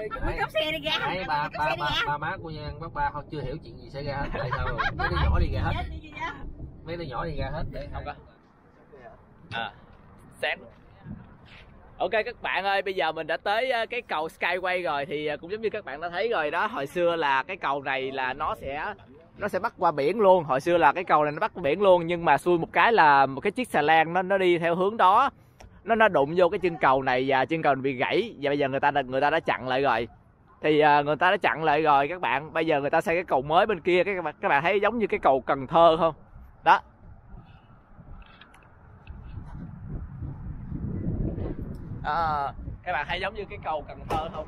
Mới cốc xe đi ra. Đấy, ba má của Nhan bác ba không chưa hiểu chuyện gì xảy ra hết. Tại sao mấy đứa nhỏ đi ra hết? Mấy đứa nhỏ đi ra hết để không có. Sáng. Ok các bạn ơi, bây giờ mình đã tới cái cầu Skyway rồi. Thì cũng giống như các bạn đã thấy rồi đó, hồi xưa là cái cầu này là nó sẽ bắt qua biển luôn. Hồi xưa là cái cầu này nó bắt qua biển luôn, nhưng mà xui một cái là một cái chiếc xà lan nó đi theo hướng đó, nó đụng vô cái chân cầu này và chân cầu này bị gãy. Và bây giờ người ta đã chặn lại rồi. Thì người ta đã chặn lại rồi các bạn. Bây giờ người ta xây cái cầu mới bên kia, các bạn thấy giống như cái cầu Cần Thơ không? Đó. Các bạn thấy giống như cái cầu Cần Thơ không?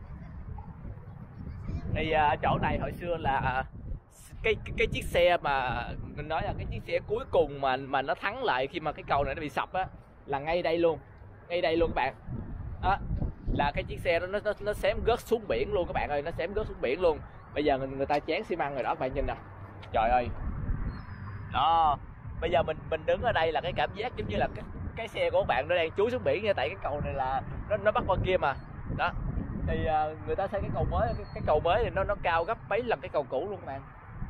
Thì chỗ này hồi xưa là cái chiếc xe mà mình nói là cái chiếc xe cuối cùng mà nó thắng lại khi mà cái cầu này nó bị sập á, là ngay đây luôn các bạn. Đó là cái chiếc xe đó nó xém rớt xuống biển luôn các bạn ơi, nó xém rớt xuống biển luôn. Bây giờ người ta chén xi măng rồi đó các bạn nhìn nè. Trời ơi. Đó, bây giờ mình đứng ở đây là cái cảm giác giống như là cái xe của các bạn nó đang chúi xuống biển nha, tại cái cầu này là nó bắt qua kia mà. Đó. Thì người ta xây cái cầu mới, cái cầu mới thì nó cao gấp mấy lần cái cầu cũ luôn các bạn.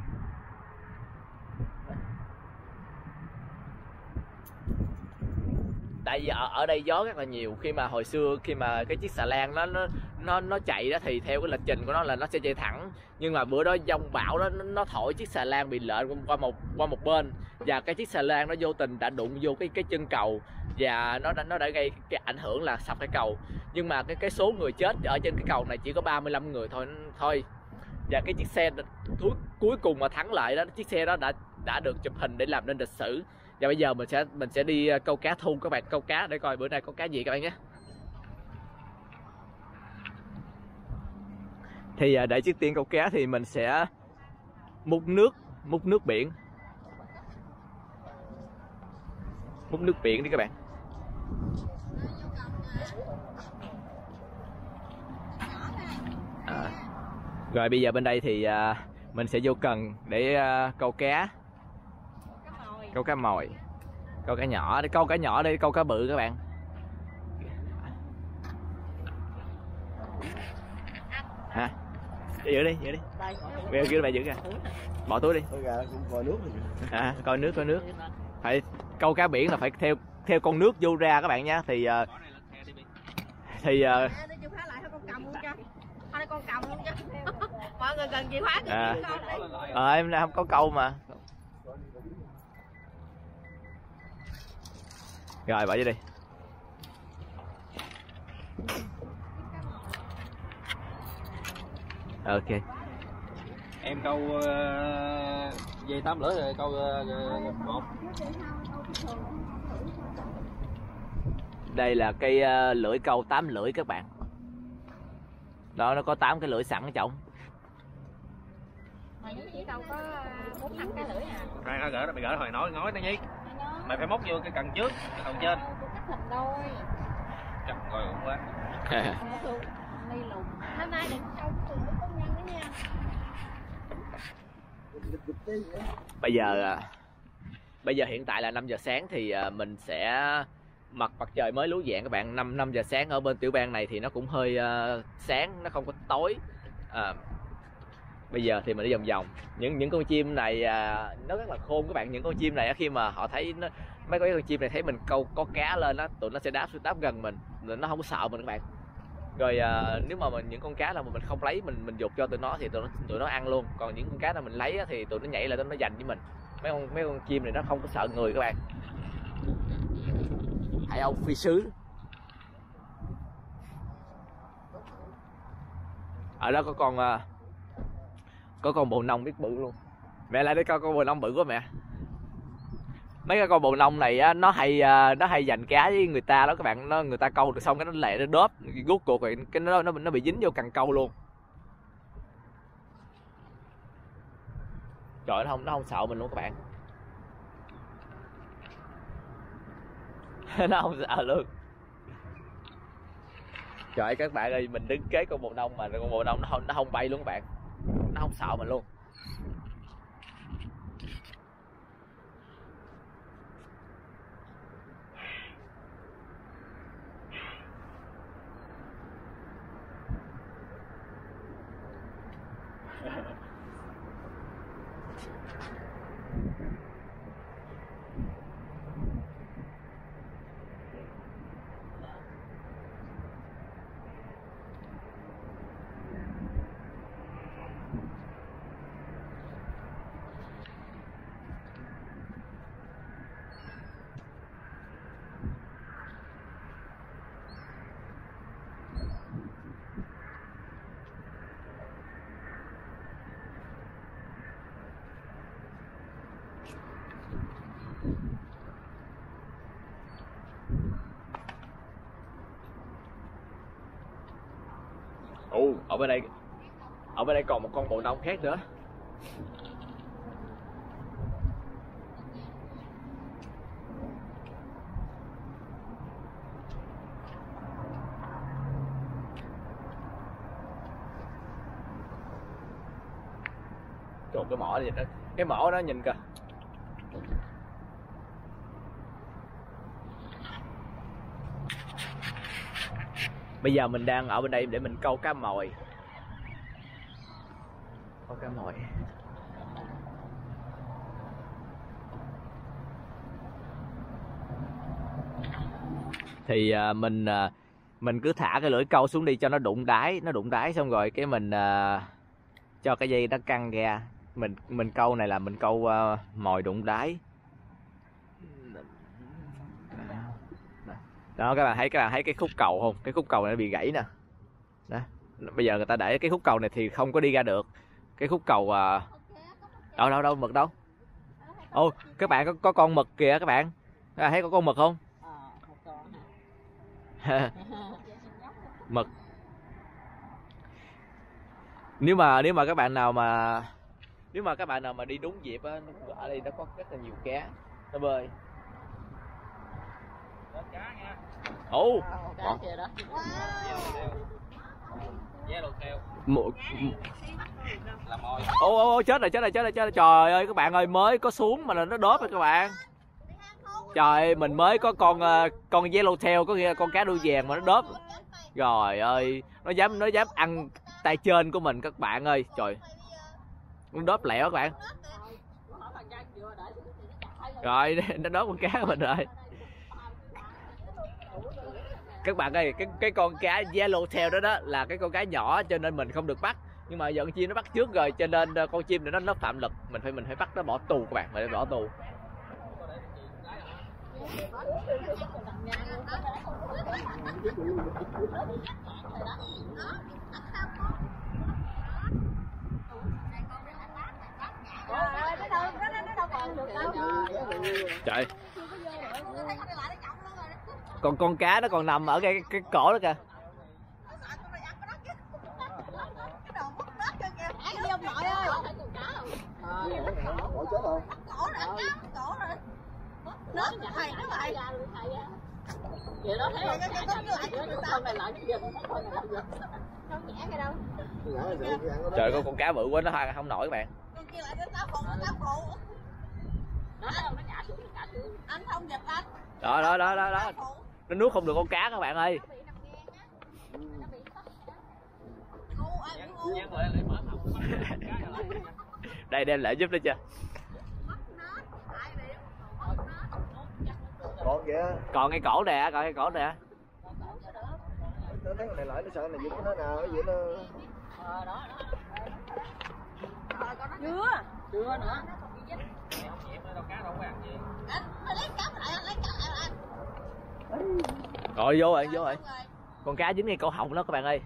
Tại vì ở đây gió rất là nhiều. Khi mà hồi xưa khi mà cái chiếc xà lan nó chạy đó thì theo cái lịch trình của nó là nó sẽ chạy thẳng, nhưng mà bữa đó giông bão đó nó thổi chiếc xà lan bị lệch qua một bên, và cái chiếc xà lan nó vô tình đã đụng vô cái chân cầu, và nó đã gây cái ảnh hưởng là sập cái cầu. Nhưng mà cái số người chết ở trên cái cầu này chỉ có 35 người thôi. Và cái chiếc xe cuối cùng mà thắng lại đó, chiếc xe đó đã được chụp hình để làm nên lịch sử. Và bây giờ mình sẽ đi câu cá thu các bạn, câu cá để coi bữa nay có cá gì các bạn nhé. Thì để trước tiên câu cá thì mình sẽ múc nước biển. Múc nước biển đi các bạn. Rồi bây giờ bên đây thì mình sẽ vô cần để câu cá. Câu cá mòi, câu cá nhỏ để câu cá nhỏ để câu cá bự các bạn. Hả? Giữ đi. Bây giờ kêu bà giữ kìa. Bỏ túi đi. Coi nước. Phải câu cá biển là phải theo con nước vô ra các bạn nhé. Thì con cầm luôn chứ. Mọi người cần chìa khóa thì em không có câu mà. Rồi bỏ vô đi. Ok. Em câu dây 8 lưỡi rồi câu 1. Đây là cây lưỡi câu 8 lưỡi các bạn. Đó, nó có 8 cái lưỡi sẵn ở trong. Mày chỉ câu có 4-5 cái lưỡi à. Mày gỡ hồi nói nó nhi. Mày phải móc vô cái cần trước, cái cần trên. Thịt đôi. Trời coi ổn quá. Ly lùn. Hôm nay đừng câu cùng với công nhân nữa nha. Bây giờ hiện tại là 5 giờ sáng thì mình sẽ mặt trời mới lú dạng các bạn. 5 giờ sáng ở bên tiểu bang này thì nó cũng hơi sáng, nó không có tối. Bây giờ thì mình đi vòng vòng. Những con chim này nó rất là khôn các bạn. Những con chim này khi mà họ thấy mấy con chim này thấy mình câu có cá lên đó, tụi nó sẽ đáp gần mình, nó không có sợ mình các bạn. Rồi nếu mà những con cá nào mà mình không lấy, mình giục cho tụi nó thì tụi nó ăn luôn. Còn những con cá nào mình lấy thì tụi nó nhảy lại, nó giành với mình. Mấy con chim này nó không có sợ người các bạn. Hai ông phi sứ. Ở đó có con bồ nông biết bự luôn. Mẹ lại để coi con bồ nông bự quá mẹ. Mấy cái con bồ nông này á, nó hay giành cá với người ta đó các bạn. Người ta câu được xong cái nó lẹ nó đớp rút cuộc rồi cái nó bị dính vô cần câu luôn. Trời, nó không sợ mình luôn các bạn. Nó không sợ luôn. Trời ơi các bạn ơi, mình đứng kế con bồ nông mà con bồ nông nó không bay luôn các bạn. Nó không sợ mình luôn. Ở bên đây còn một con bồ nông khác nữa. Trời, cái mỏ đó nhìn kìa. Bây giờ mình đang ở bên đây để mình câu cá mòi. Câu cá mòi. Thì mình cứ thả cái lưỡi câu xuống đi cho nó đụng đáy xong rồi cái mình cho cái dây nó căng ra. Mình câu này là mình câu mồi đụng đáy. Đó, các bạn thấy cái khúc cầu không? Cái khúc cầu này nó bị gãy nè. Đó. Bây giờ người ta để cái khúc cầu này thì không có đi ra được. Cái khúc cầu đâu mực đâu. Ô, các bạn có con mực kìa các bạn. Các bạn thấy có con mực không? Mực. Nếu mà các bạn nào mà đi đúng dịp á, ở đây nó có rất là nhiều cá nó bơi. Ồ, Cá kìa đó. Ô chết rồi. Trời ơi các bạn ơi, mới có xuống mà nó đớp rồi các bạn. Trời, mình mới có con yellowtail, có nghĩa là con cá đuôi vàng mà nó đớp. Trời ơi, nó dám ăn tay trên của mình các bạn ơi. Trời, nó đớp lẹo các bạn. Rồi nó đớp con cá của mình rồi. Các bạn ơi, cái con cá yellowtail đó là cái con cá nhỏ cho nên mình không được bắt. Nhưng mà giờ con chim nó bắt trước rồi cho nên con chim này nó phạm lực, mình phải bắt nó bỏ tù các bạn, phải bỏ tù. Trời, còn con cá nó còn nằm ở cái cổ đó kìa. Trời, có con cá bự quá nó không nổi các bạn. Đó. Nó nuốt không được con cá các bạn ơi. Đây đem lại giúp đó chưa? Còn cái cổ nè, Nó thấy con này lại nó sợ này giật nó nào, nó giật nó. Chưa nữa. Rồi vô rồi. Con cá dính ngay cổ họng đó các bạn ơi.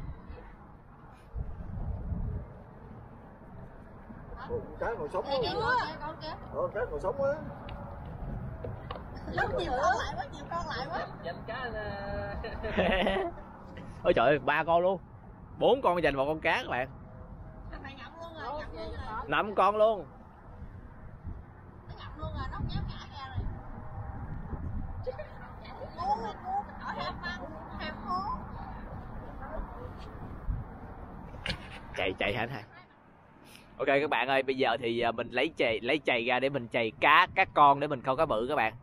Cá còn sống á. Cá còn sống á. Nhiều con lại quá. Ôi trời ơi, 3 con luôn. 4 con dành vào con cá các bạn. 5 con luôn. Chạy hả thầy? Ok các bạn ơi, bây giờ thì mình lấy chày ra để mình chày các con để mình câu cá bự các bạn.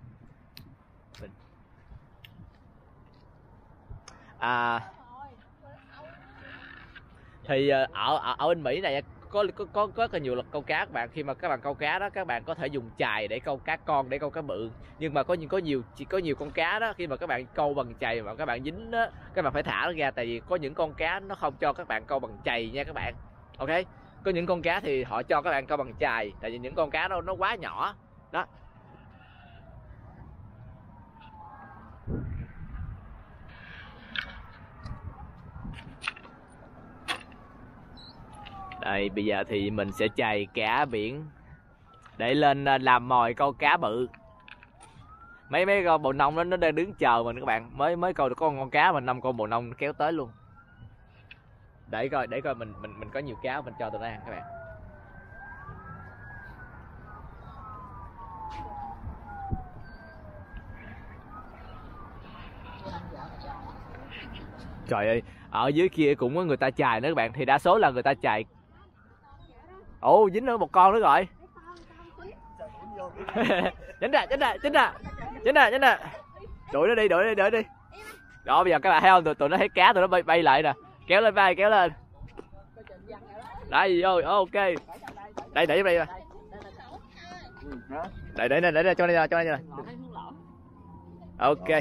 Thì ở bên Mỹ này có rất là nhiều luật câu cá các bạn. Khi mà các bạn câu cá đó, các bạn có thể dùng chày để câu cá con, để câu cá bự. Nhưng mà có nhiều con cá đó, khi mà các bạn câu bằng chày mà các bạn dính đó, các bạn phải thả nó ra, tại vì có những con cá nó không cho các bạn câu bằng chày nha các bạn. Ok, có những con cá thì họ cho các bạn câu bằng chày, tại vì những con cá đó nó quá nhỏ đó. Đây, bây giờ thì mình sẽ chày cá biển để lên làm mồi câu cá bự. Mấy con bồ nông nó đang đứng chờ mình các bạn. Mới câu được con cá mà 5 con bồ nông kéo tới luôn. để coi mình có nhiều cá mình cho tụi nó ăn các bạn. Trời ơi, ở dưới kia cũng có người ta chài nữa các bạn, thì đa số là người ta chài. Ồ, dính nữa một con nữa rồi. Dính ra. Đuổi nó đi. Đó, bây giờ các bạn thấy không, tụi nó thấy cá tụi nó bay lại nè. Kéo lên vai, kéo lên. Đấy, vô, ok. Đây, để đây. Để cho đây nè. Ok.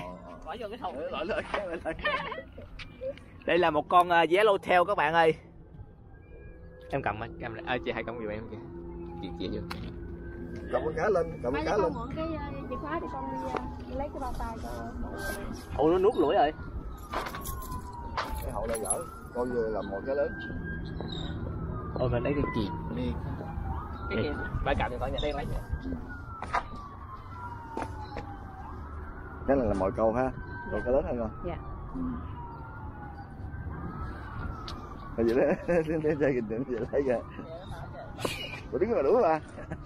Đây là một con yellowtail các bạn ơi. Em cầm chị hai cầm giùm em kìa. Chị vô. Cầm con cá lên, cầm con cá lên. Mượn cái chìa khóa để con đi lấy cái bao tay cho. Ồ, nó nuốt lưỡi rồi. Cái hậu này dở, coi như là một cái lớn. Ôi mình lấy cái chìm đi. Cái gì? Ba cầm thì khỏi nhà đen lấy. Cái này là mồi câu ha, còn cái lớn hơn không? Dạ. Vậy đó, lên chơi kìa, vậy lấy kìa. Cô đứng mà đủ mà.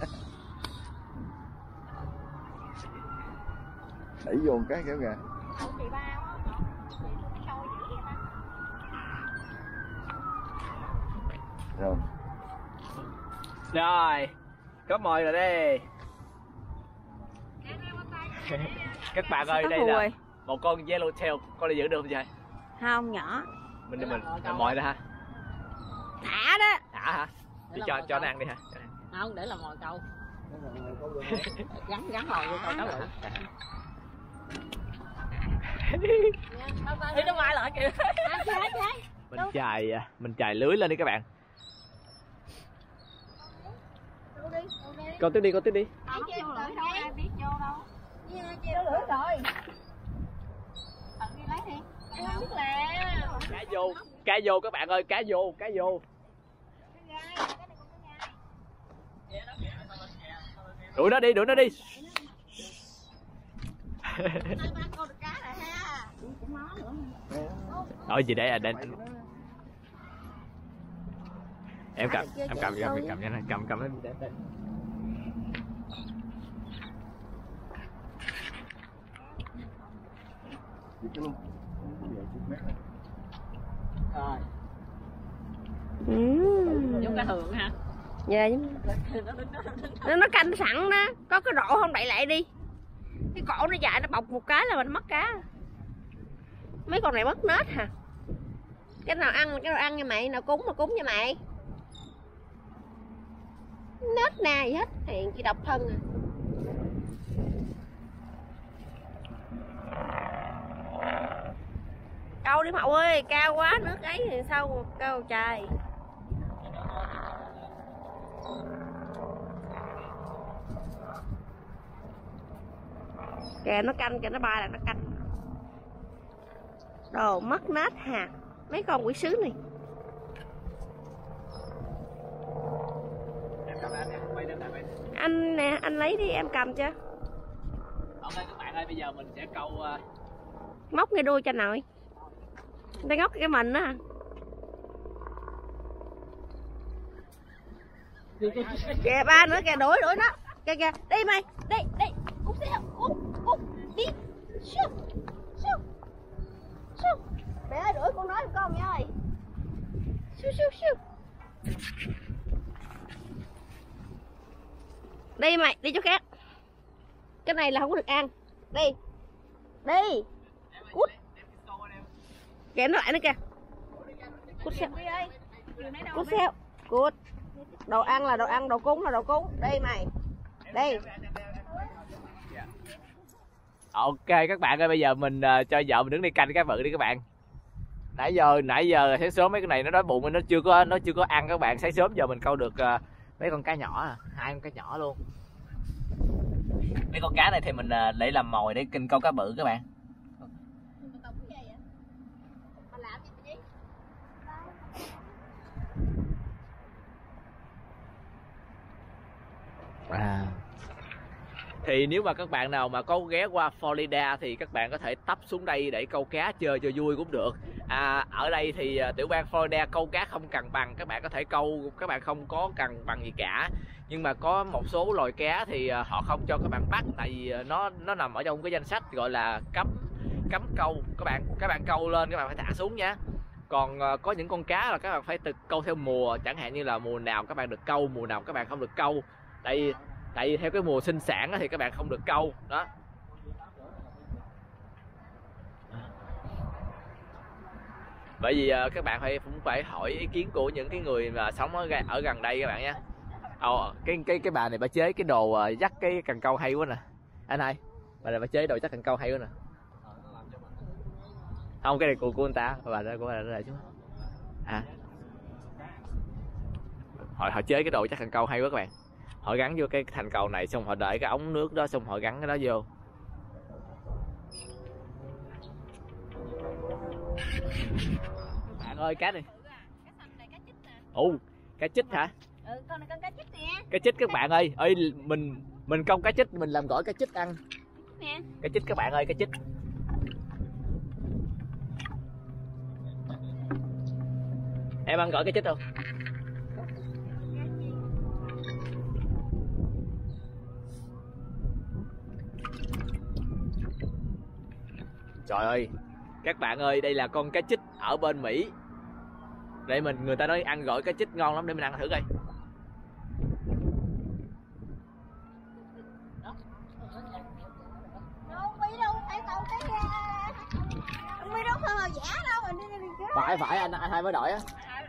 Đẩy vô một cái kéo kìa. Rồi. Rồi, có mồi rồi đây. Các bạn ơi, đây là một con yellowtail, con này giữ được không vậy? Không, nhỏ. Mình mồi ra ha. Thả đó. Thả hả? Đi cho nó ăn đi ha. Không, để là mồi câu. Gắn mồi vô câu cá bự. Thì nó mai lại kìa. Mình chài lưới lên đi các bạn. Con tiếp đi. Không vô lưỡi đâu, ai biết vô đâu. Vô lưỡi rồi. Đi lấy đi. Em không biết là. Cá vô các bạn ơi, cá vô. Đuổi nó đi. Rồi gì đấy đây. Em cầm nó để đây. Giống cá thường hả? Dạ, nó canh sẵn đó, có cái rổ không đậy lại đi, cái cổ nó dài nó bọc một cái là mình mất cá. Mấy con này mất nết hả? Cái nào ăn nha mày, nào cúng mà cúng nha mày. Nết nà gì hết, hèn chỉ độc thân à. Câu đi Mậu ơi, cao quá nước ấy thì sao câu trời. Kìa nó canh kìa, nó bay là nó canh. Đồ mất nết hả? Mấy con quỷ sứ này. Anh nè, anh lấy đi em cầm cho. Ok các bạn ơi, bây giờ mình sẽ câu móc ngay đuôi cho nội. Người ta ngóc cái mình á. Kìa ba nữa kìa, đuổi nó. Kìa đi mày, đi. Cút đi. Shoo. Mẹ ơi, đuổi con nói con mẹ ơi. Shoo. Đi mày, đi chỗ khác. Cái này là không có được ăn. Đi. Cút. Kìa nó lại nữa kìa. Cút xeo. Cút. Đồ ăn là đồ ăn, đồ cúng là đồ cúng. Đi mày. Đi. Ok các bạn ơi, bây giờ mình cho vợ mình đứng đi canh cá bự đi các bạn. Nãy giờ sáng sớm mấy cái này nó đói bụng, nó chưa có ăn các bạn. Sáng sớm giờ mình câu được mấy con cá nhỏ, 2 con cá nhỏ luôn. Mấy con cá này thì mình để làm mồi để kinh câu cá bự các bạn. Thì nếu mà các bạn nào mà có ghé qua Florida thì các bạn có thể tấp xuống đây để câu cá chơi cho vui cũng được. Ở đây thì tiểu bang Florida câu cá không cần bằng, các bạn có thể câu, các bạn không có cần bằng gì cả. Nhưng mà có một số loài cá thì họ không cho các bạn bắt, tại vì nó nằm ở trong cái danh sách gọi là cấm câu. Các bạn câu lên các bạn phải thả xuống nhé. Còn có những con cá là các bạn phải câu theo mùa, chẳng hạn như là mùa nào các bạn được câu, mùa nào các bạn không được câu. Tại vì theo cái mùa sinh sản thì các bạn không được câu đó. Bởi vì các bạn cũng phải hỏi ý kiến của những cái người mà sống ở gần đây các bạn nhé. Cái bà này bà chế cái đồ dắt cái cần câu hay quá nè anh ơi. Bà này bà chế đồ dắt cần câu hay quá nè. Không, cái này của anh ta, bà đó của bà đó chứ. Họ chế cái đồ chắc cần câu hay quá các bạn. Họ gắn vô cái thành cầu này, xong họ đợi cái ống nước đó, xong họ gắn cái đó vô. Bạn ơi, cá này. Cá chích hả? Con này con cá chích nè. Cá chích các bạn ơi, mình câu cá chích, mình làm gỏi cá chích ăn. Nè. Cá chích các bạn ơi, cá chích. Em ăn gỏi cá chích không? Trời ơi, các bạn ơi, đây là con cá chích ở bên Mỹ. Để người ta nói ăn gỏi cá chích ngon lắm, để mình ăn thử coi. Phải anh hai mới đổi á.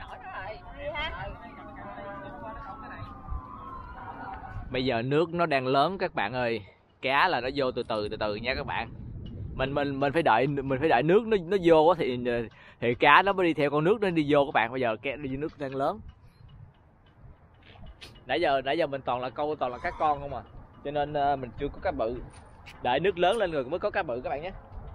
Bây giờ nước nó đang lớn các bạn ơi, cá là nó vô từ từ nha các bạn. Mình phải đợi nước nó vô thì cá nó mới đi theo con nước nó đi vô các bạn. Bây giờ nước đang lớn. Nãy giờ mình toàn là cá con không à, cho nên mình chưa có cá bự. Đợi nước lớn lên rồi mới có cá bự các bạn nhé.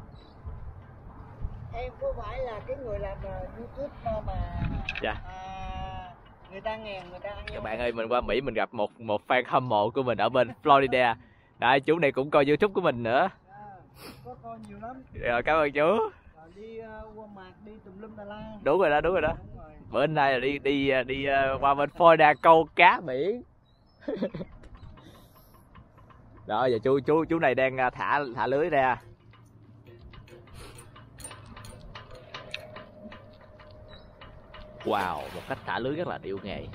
Em có phải là cái người làm YouTube mà dạ. Người ta nghèo người ta ăn. Các bạn ơi, mình qua Mỹ mình gặp một fan hâm mộ của mình ở bên Florida. Đấy, chú này cũng coi YouTube của mình nữa. Có coi nhiều lắm. Rồi, cảm ơn chú. Đi qua mạc đi tùm lum Đà La. Đúng rồi đó. Bữa nay là đi qua bên Florida câu cá biển. Đó, giờ chú này đang thả lưới ra. Wow, một cách thả lưới rất là điệu nghệ.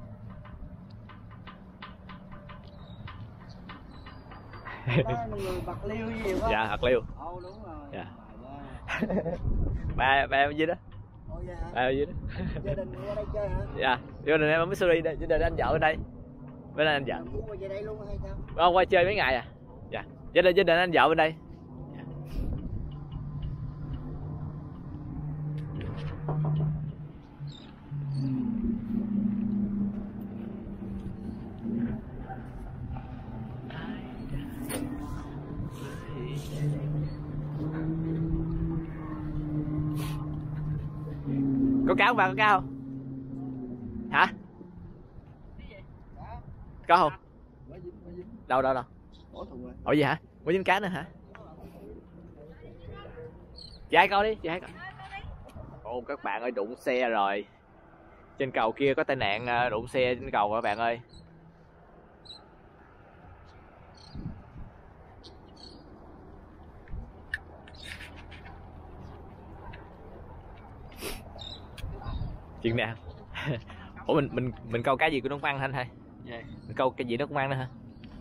Đó, người Bạc Liêu gì quá. Dạ, Bạc Liêu. Đúng rồi. Dạ. ba em gì đó? Dạ. Ba em gì đó? Gia đình qua đây chơi hả? Dạ, gia đình em ở Missouri đây, gia đình anh vợ ở đây. Bên anh vợ. Muốn qua đây luôn hay sao? Không, qua chơi mấy ngày à. Dạ. Gia đình anh vợ bên đây. Có cá không bà, có cá không? Hả? Có không? Đâu? Ủa gì hả? Có dính cá nữa hả? Chị hai coi đi, chị hai coi. Ồ các bạn ơi, đụng xe rồi. Trên cầu kia có tai nạn đụng xe trên cầu các bạn ơi. Chuyện nào? Ủa mình câu cá gì của nó cũng ăn anh hay? Mình câu cái gì nó cũng ăn nữa hả?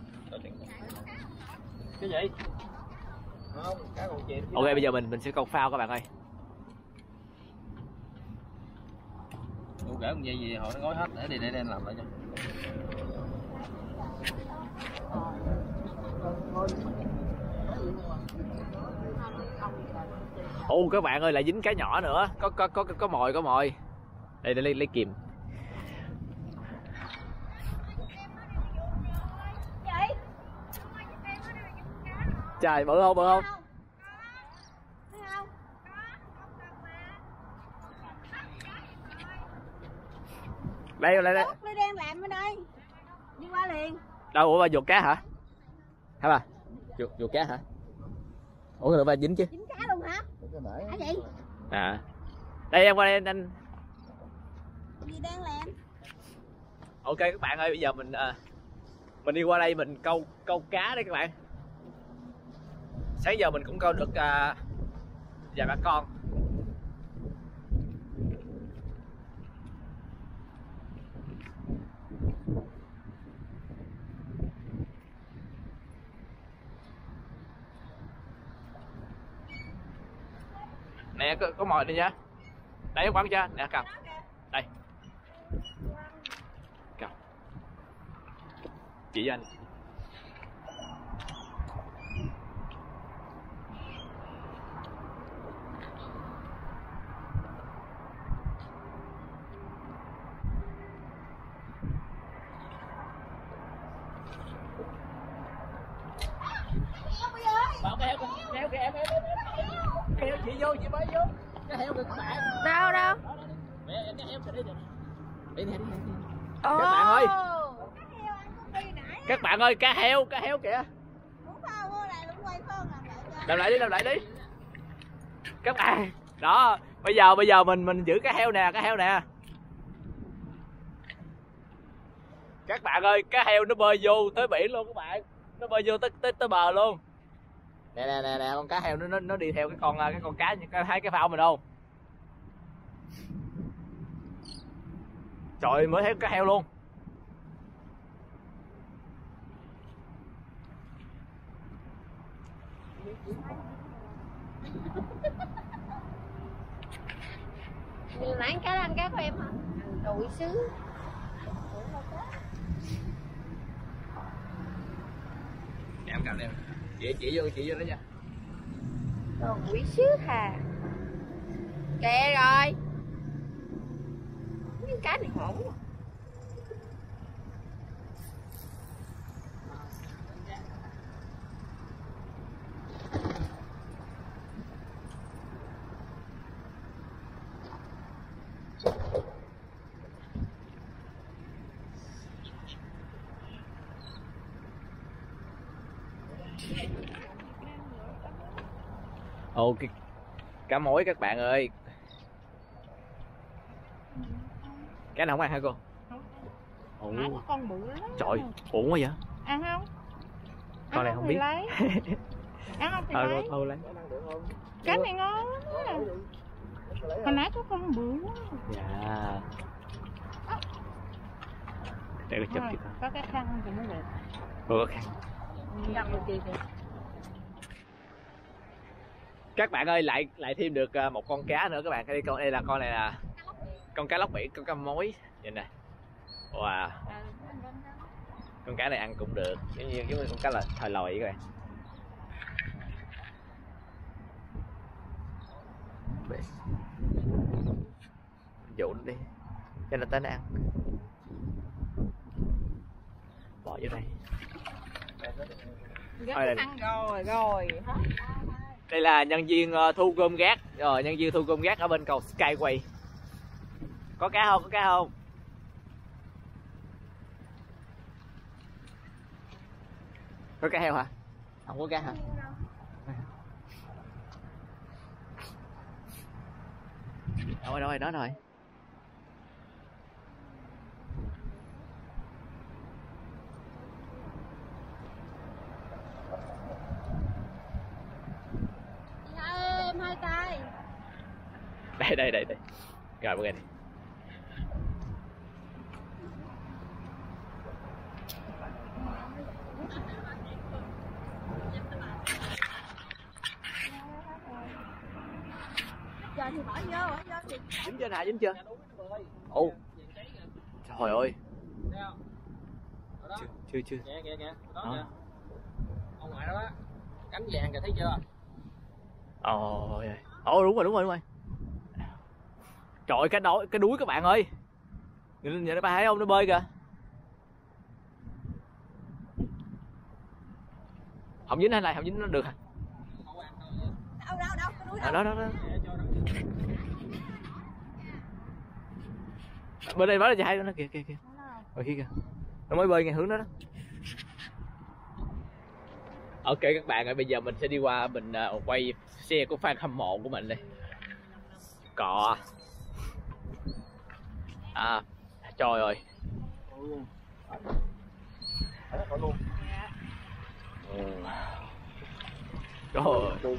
Cái gì? Không, cá còn chìm. Ok, bây giờ mình sẽ câu phao các bạn ơi. Tôi kể con dây gì họ nó gói hết để đem làm lại cho. Ồ các bạn ơi, lại dính cá nhỏ nữa. Có mồi. Đây để lấy kìm. Trời, bự không? Đây. Nó đang làm ở đây. Đi qua liền. Đâu, ủa bà vụt cá hả? Hả bà? Vụt cá hả? Ủa rồi bà dính chứ? Dính cá luôn hả? Hả chị? À. Đây em qua đây anh. Gì đang làm? Ok các bạn ơi, bây giờ mình đi qua đây mình câu cá đây các bạn. Sáng giờ mình cũng câu được vài ba con. Nè có mồi đây nha. Đây quăng chưa? Nè cầm. Đây. Cầm. Chỉ cho anh. Bảo cái heo kìa em. Heo chị vô, chị mới vô. Cái heo kìa các bạn. Đâu? Mẹ em cái heo kìa đi. Đi nè. Các bạn ơi. Các bạn ơi, cá heo kìa. Làm lại đi. Các bạn. Đó, bây giờ mình giữ cá heo nè. Các bạn ơi, cá heo nó bơi vô tới biển luôn các bạn. Nó bơi vô tới bờ luôn. Nè, con cá heo nó đi theo cái con cá, thấy cái phao mình không? Trời, mới thấy cá heo luôn. Nãy ăn cá của em hả? Đuổi xứ. Em cầm em. Chỉ vô đó nha. Đuổi xứ hà. Kệ rồi. Cái cá này hổn quá. Ok, cá mối các bạn ơi. Cá nào không ăn hả cô? Nãy có con bự lắm. Trời, uổng quá vậy. Ăn không? Con này không biết. Lấy. Ăn không thì lấy. Thôi lấy. Cái này ngon lắm á. Hồi nãy có con bự quá. Dạ. Để có chụp kìa. Có cái khăn thì mới được. Có khăn. Các bạn ơi, lại thêm được một con cá nữa các bạn. Con này là con cá lóc biển, con cá mối. Nhìn nè. Wow. Con cá này ăn cũng được, giống như con cá là thời lòi vậy các bạn. Dụ nó đi cho nó tới nó ăn. Bỏ vô đây. Ăn rồi. Đây là nhân viên thu gom rác. Rồi, nhân viên thu gom rác ở bên cầu Skyway. Có cá không? Có cá heo hả? Không có cá hả? Đâu đó rồi. Em hai tay. Đây. Rồi bữa này. Giờ thì bỏ vô thì Dính chưa nè, dính chưa? Ồ. Trời ơi. Chưa. Kìa. Đó kìa. Ông ngoại đó. Cánh vàng kìa, thấy chưa? Ồ, đúng rồi. Trời ơi, cái đuối các bạn ơi. Nhìn các bạn thấy không, nó bơi kìa. Không dính hay này, không dính nó được hả? đâu cái đuối Đó. Bên đây nói là hai nó kìa. Rồi kia kìa. Nó mới bơi ngay hướng đó đó. Ok các bạn ơi, bây giờ mình sẽ đi qua mình quay xe của fan hâm mộ của mình đây. Cọ À, trời ơi. Trời ơi.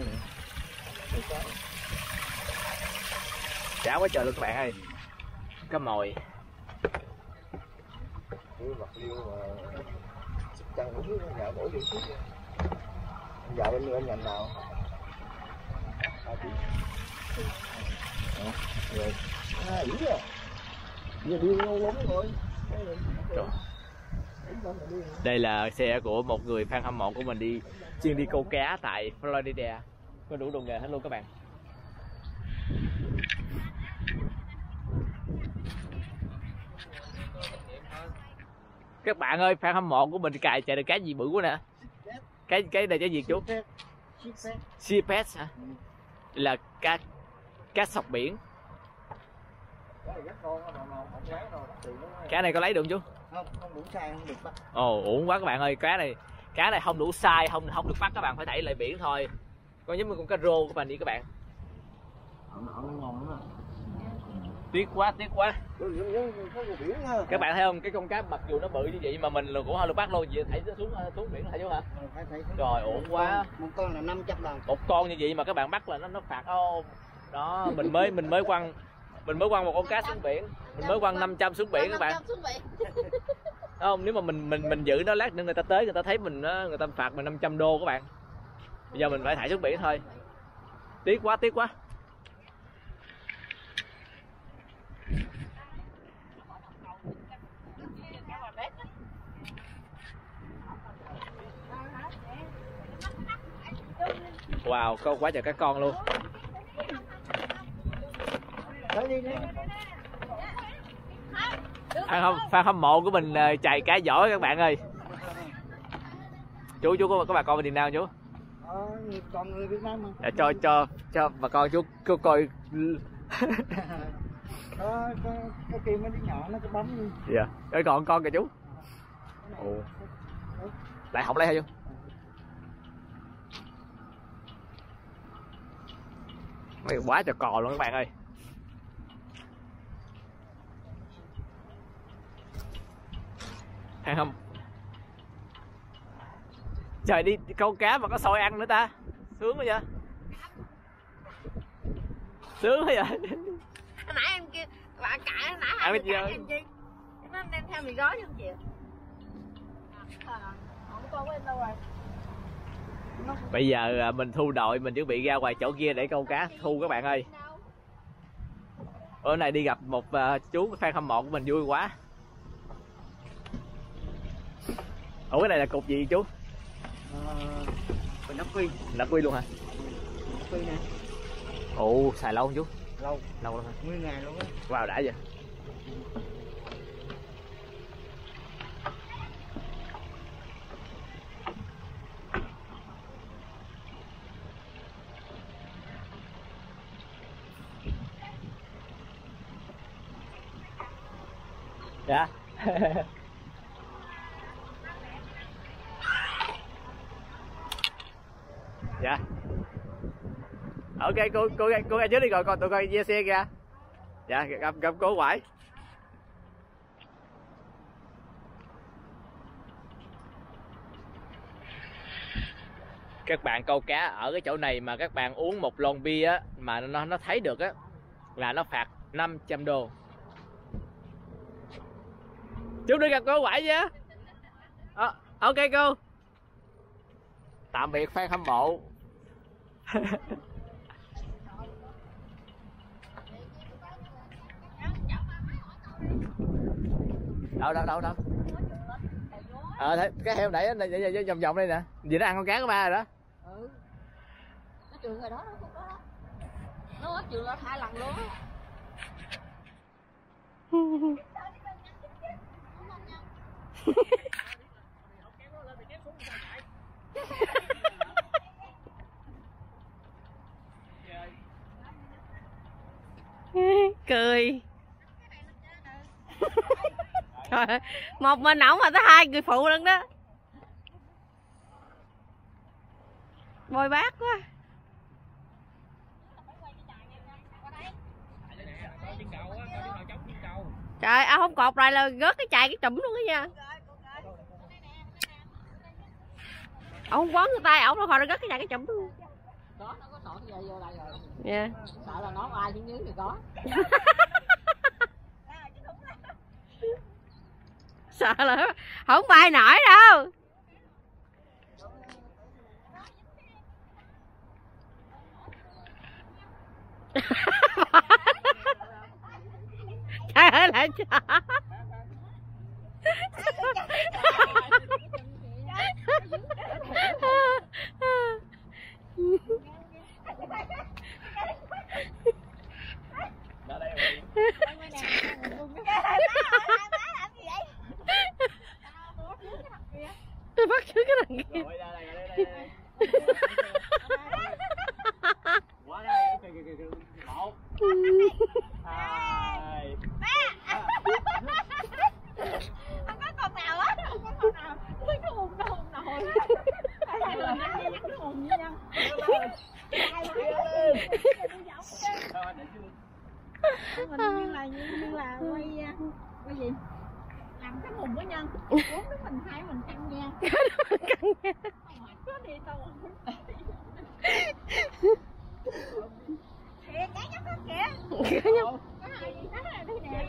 Chả quá trời luôn các bạn ơi. Cá mồi. Dạ bên anh ngành nào? Rồi. Giờ đi lâu lắm rồi. Đây là xe của một người fan hâm mộ của mình đi chuyên đi câu cá tại Florida. Có đủ đồ nghề hết luôn các bạn. Các bạn ơi, fan hâm mộ của mình cài chạy được cá gì bự quá nè. Cái này cái gì chú? Sheephead hả? Là cá sọc biển. Cá này có lấy được không chú? Không đủ size không được bắt. Ồ, uổng quá các bạn ơi, cá này không đủ size, không được bắt, các bạn phải thảy lại biển thôi. Con giống như con cá rô của bạn đi các bạn. Tiếc quá. Các bạn thấy không, cái con cá mặc dù nó bự như vậy mà mình cũng không được bắt luôn, vậy thảy xuống biển hả chú hả? Trời, uổng quá. Một con là 500 đồng. Một con như vậy mà các bạn bắt là nó phạt ô. Đó, mình mới quăng một con cá xuống biển, mình mới quăng 500 xuống biển các bạn. Không, nếu mà mình giữ nó lát nữa người ta tới người ta thấy mình người ta phạt mình 500 đô các bạn. Bây giờ mình phải thả xuống biển thôi. Tiếc quá. Wow, có quá trời cá con luôn. Fan hâm mộ của mình chạy cá giỏi các bạn ơi. Chú có bà con bên Việt Nam chú? Còn người Việt Nam mà. Dạ, cho bà con chú coi. Cái kia mấy đứa nhỏ nó cái bấm đi. Dạ. Cái còn con kìa chú. Ồ. Lại học lấy hả chú? Mấy quá trời cò luôn các bạn ơi. Thấy không? Trời, đi câu cá mà có xôi ăn nữa ta. Sướng quá vậy. Sướng quá vậy. Nãy em kêu bạn cãi nãy ăn hai cái gì cãi em chi? Nó đem theo mì gói không chịu. Không con của em đâu rồi. Bây giờ mình thu đội, mình chuẩn bị ra ngoài chỗ kia để câu cá thu các bạn ơi. Bữa nay đi gặp một chú fan hâm mộ của mình vui quá. Ủa cái này là cục gì chú? Nắp quy luôn hả? Nắp quy nè. Ồ, xài lâu không chú? Lâu lắm hả? 10 ngày luôn á. Wow, đã vậy. Dạ. Dạ. Ok, cô ra trước đi rồi còn tụi coi ve xe kìa. Dạ, gặp cô ngoại. Các bạn câu cá ở cái chỗ này mà các bạn uống một lon bia á mà nó thấy được á là nó phạt 500 đô. Chú đi gặp cô ngoại nha. Ok cô. Tạm biệt fan hâm mộ. Đâu. Thấy cái heo nãy vòng vòng đây nè. Vì nó ăn con cá của ba rồi đó. Ừ. Nó trường rồi đó, nó không có đó. Nó hết trường lên 2 lần luôn. Cười. Trời ơi, một mình ổng mà tới 2 người phụ luôn đó. Bôi bát quá. Trời, không cột lại là rớt cái chài cái chùm luôn đó nha. Ông không quấn cái tay ổng, nó hồi nó rớt cái chài cái chùm luôn. Có, nó có sọt về vô đây rồi. Dạ. Sợ là nó ai xuống dưới thì có. Sợ là không bay nổi đâu. Trời ơi là trời. Tôi bắt trước cái thằng kia. Quá đây, kìa. 1 2 Không có con nào á, không có con nào. Cái hùng nó hùng nồi. Hai lần ăn với cái hùng với nhau. Mình như là quay gì? Làm cái hùng với nhân. Uống cái mình hai mình căng nha. Có đi đâu. Kìa, cá nhóc đó kìa. Cá nhóc. Có hai gì đó là đi nè.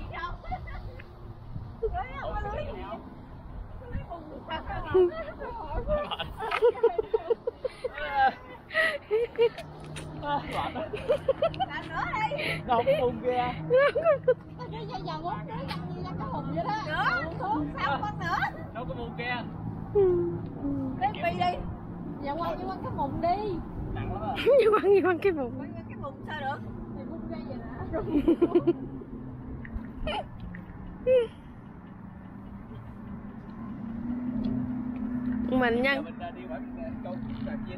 Lưới không có lưới gì. Lưới bùng sao cơ mà. Làm nữa đi. Nó không bùng kìa. Cái giờ muốn lưới gặm như là cái hùng vậy đó. Nữa, xuống 6 con nữa. Đâu có bùng kìa. Lấy bì đi. Giờ quăng như quăng cái mùng đi. Nặng lắm à. Như quăng cái bụng. Quăng cái mùng sao được? Thì bung ra vậy nè. Mình nhân. Mình đi qua câu kia đi.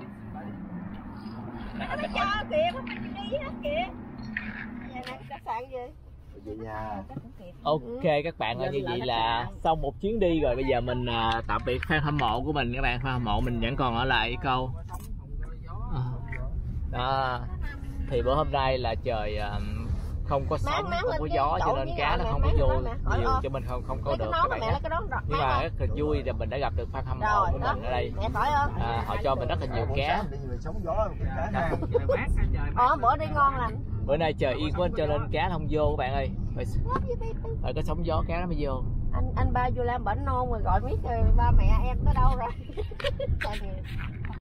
Nó cho kìa, nó đi hết kìa. Giờ nè, khách sạn gì? Vậy nha. Ok các bạn ơi, như vậy là xong một chuyến đi rồi. Bây giờ mình tạm biệt fan hâm mộ của mình. Các bạn fan hâm mộ mình vẫn còn ở lại câu đó. Thì bữa hôm nay là trời không có sóng, không có gió, cho nên cá nó không có vô nhiều, cho mình không câu được các bạn nhé. Nhưng mà rất là vui là mình đã gặp được fan hâm mộ của mình ở đây. Họ cho mình rất là nhiều cá. Bữa đi ngon lành. Bữa nay trời yên quá cho nên cá không vô các bạn ơi. Phải có sóng gió cá nó mới vô. Anh ba vô Lam bệnh nôn rồi gọi biết ba mẹ em tới đâu rồi.